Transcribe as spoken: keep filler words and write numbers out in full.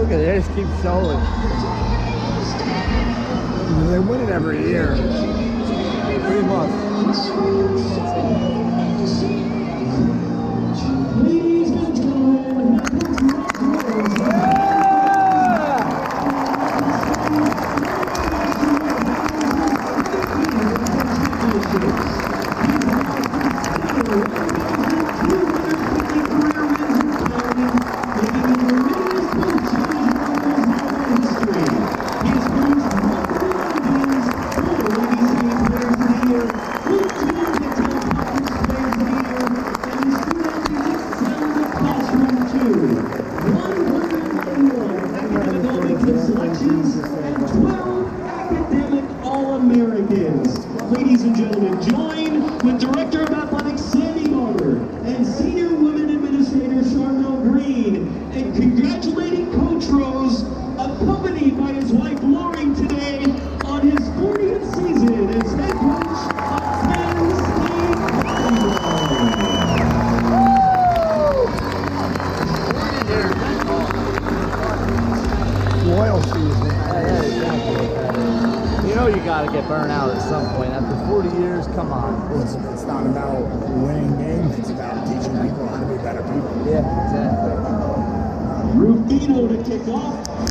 Look at this, keep showing. They win it every year. Pretty much. Ladies and gentlemen, selections and twelve academic All-Americans. Ladies and gentlemen, join with Director of Athletics Sandy Moller and Senior Women Administrator Charnel Green and congratulating Coach Rose, accompanied by his wife Lori today on his fortieth season as head coach of Penn State Volleyball. Loyalty is Yeah, yeah, exactly. You know you gotta get burned out at some point. After forty years, come on. It's, it's not about winning games, it's about teaching people how to be better people. Yeah, exactly. Rufino to kick off.